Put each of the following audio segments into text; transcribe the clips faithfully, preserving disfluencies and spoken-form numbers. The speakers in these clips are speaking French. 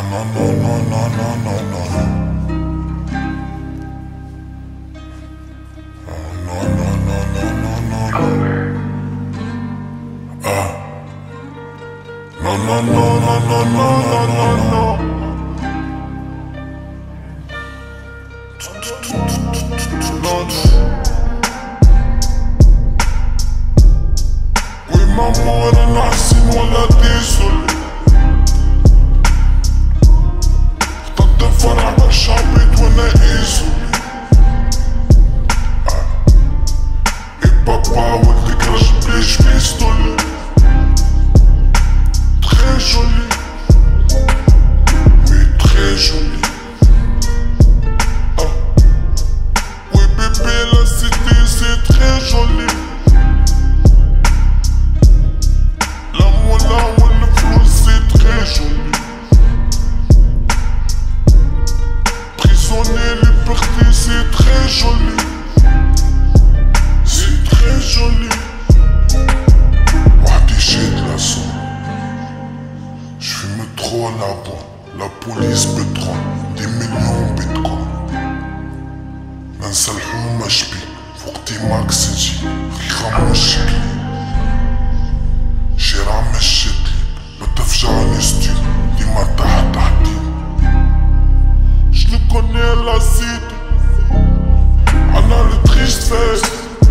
no, no, no, no, no, no, no. Oh, no, no, no, no, no, no, no. Ah. No, no, no, no, no, no, no, no, no. وماما وانا نحسن ولا ديسولي اخترت الفرع باش عبيت وانا ايزولي اي بابا ولدك راجل بليش بيستولي très joli, oui très joli. Ah. Oui bébé la cité c'est très joli. La moula ou le flou c'est très joli. Prisonnier liberté c'est très joli. C'est très joli. Wadi j'ai de la sonde. J'fume trop là-bas, la police pétrole, des millions de bitcoins. ننسى الحومة شبي فوق ديماك سنجي غير مشكلي شارع مشيتلي بتفجعني ستيل ديما تحت تحتي جلو كوني لا سيتي عنا التريست فاس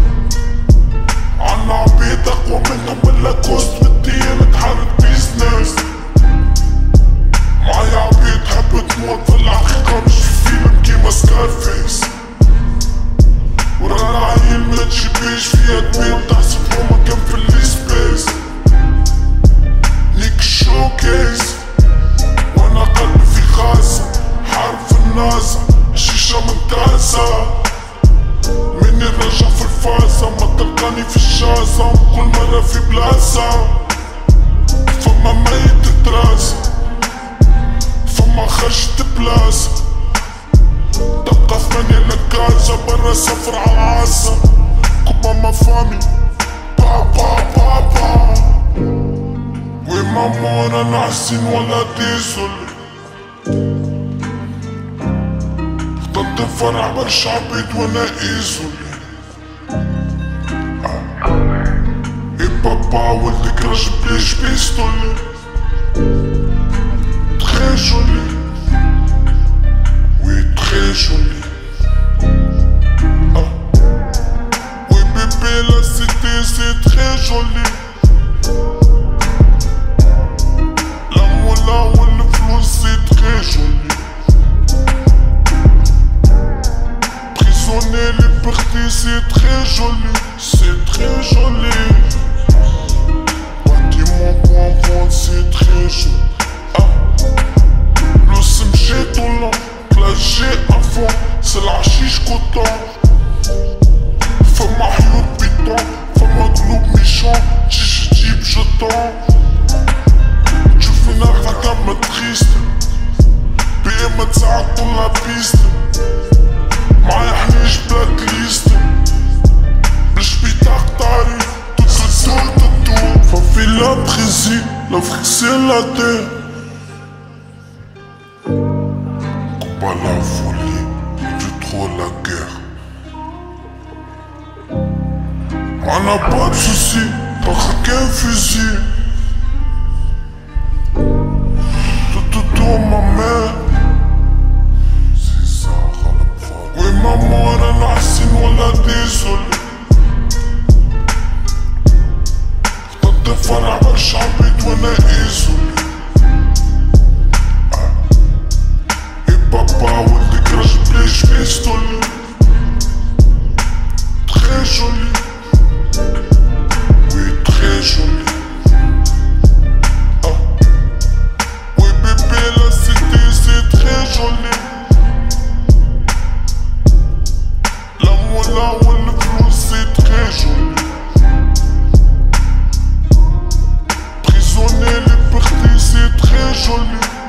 عنا عبيد أقوى منا من لاكوست مديالك حارة بيزنس معايا عبيد حب تموت في الحقيقة مش في فيلم كيما سكارفيس ورانا عيل ما تجيبليش فيها دبيب تحسب هما كان في السبيس نيك شوكيس وانا قلبي في غازة حارب في النازة الشيشة من كاسة مني راجع في الفازة ما تلقاني في الشازة كل مرة في بلاصة فما ميت دراسة فما خرجت بلاصة تبقى ثمانية لكازة برا سفر عالعاصة كوبا ما فامي با با با با وي ماما وانا نحسن ولا ديسولي اخترت الفرع برشا عبيد وانا ايزولي اي بابا ولدك راجل بليش بيستولي très joli, oui très joli. Ah. Oui bébé la cité c'est très joli. La moula ou le flou c'est très joli. Prisonnier liberté c'est très joli, c'est très joli. Bâtiment point vente c'est très joli. مشيت ولا كلاجي افون سي العشيش كوطون فما حيوط بيطون فما قلوب ميشون تجي تجيب جطون تشوفنا غدا ما تخيست بيا ما تساعد طول بيست معايا حنيش بلاك ليست باش بيتاق طاري تدور تدور ففي لا بريزي l'Afrique c'est la terre. Pas la folie, du trop la guerre. On n'a pas de soucis, t'as qu'un fusil. Tout autour ma mère. C'est ça, oui maman, elle a nahsin wala désolé. T'as des فرع برشا عبيد وانا ايزولي. Papa ولدك راجل بليش بيستولي très joli, oui très joli. Ah. Oui bébé la cité c'est très joli. La moula ou le flou c'est très joli. Prisonnier liberté c'est très joli.